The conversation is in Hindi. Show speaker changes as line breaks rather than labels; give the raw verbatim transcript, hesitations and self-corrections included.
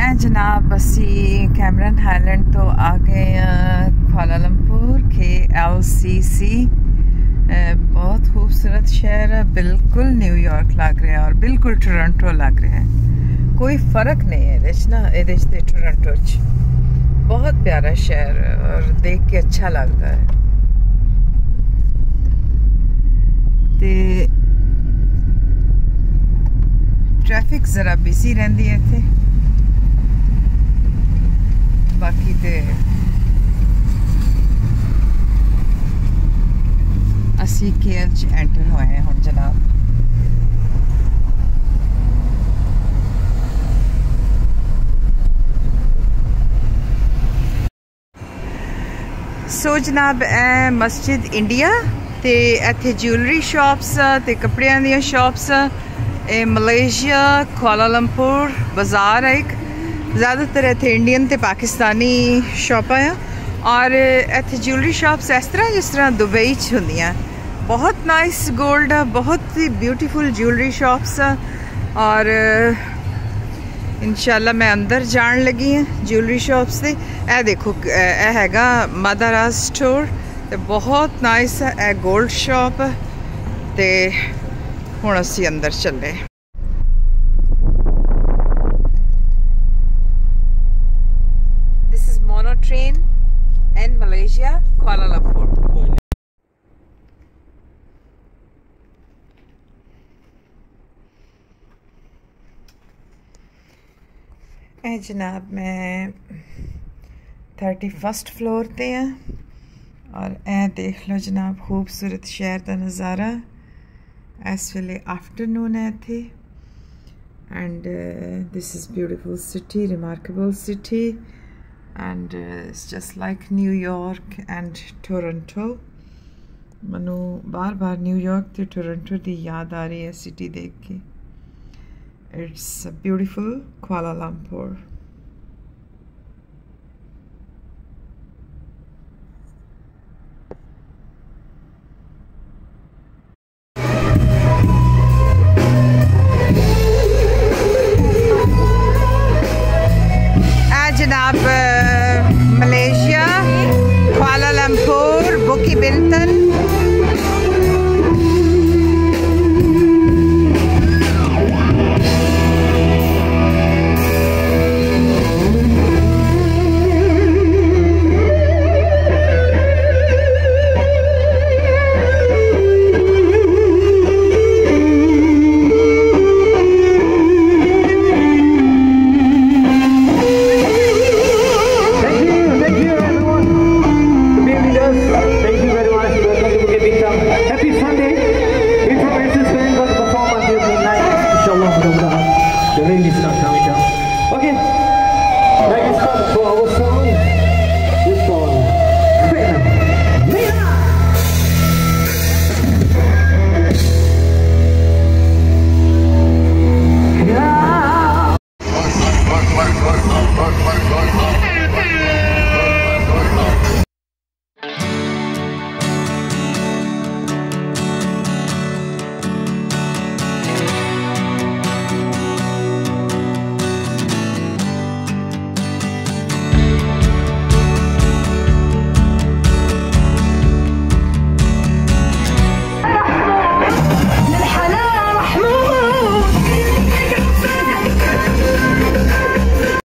ए जनाब असी कैमरन हाईलैंड तो आ गए हैं कुआलालंपुर के एल सी सी। बहुत खूबसूरत शहर है, बिल्कुल न्यूयॉर्क लग रहा है और बिल्कुल टोरंटो लग रहा है। कोई फ़र्क नहीं है ये ना ये टोरंटो च। बहुत प्यारा शहर है और देख के अच्छा लगता है। ते ट्रैफिक ज़रा बिजी रहती है इत्थे, बाकी ते असी केएल च एंटर होए हैं हुण जनाब। सो जनाब ए मस्जिद इंडिया ते इत्थे ज्वेलरी शॉप्स ते कपड़ियां दी शॉप्स। ए मलेशिया कुआलालंपुर बाज़ार है एक, ज़्यादातर इत्थे इंडियन ते पाकिस्तानी शॉपां हैं और इत्थे ज्वेलरी शॉप्स इस तरह जिस तरह दुबई च होंदियां। बहुत नाइस गोल्ड, बहुत ही ब्यूटीफुल ज्वेलरी शॉप्स और इंशाल्लाह मैं अंदर जान लगी हैं ज्वेलरी शॉप्स से। ए देखो ए हैगा मदराज स्टोर ते बहुत नाइस है। ए गोल्ड शॉप ते हुण असी अंदर चले। This is mono train in Malaysia Kuala Lumpur. ए जनाब मैं थर्टी फस्ट फ्लोर ते हैं और ए देख लो जनाब खूबसूरत शहर का नज़ारा। इस वेले आफ्टरनून है इत्थे and this is beautiful city, remarkable city and it's just like New York and Toronto. मनु बार बार न्यूयॉर्क ते टोरंटो की याद आ रही है सिटी देख के। It's beautiful Kuala Lumpur.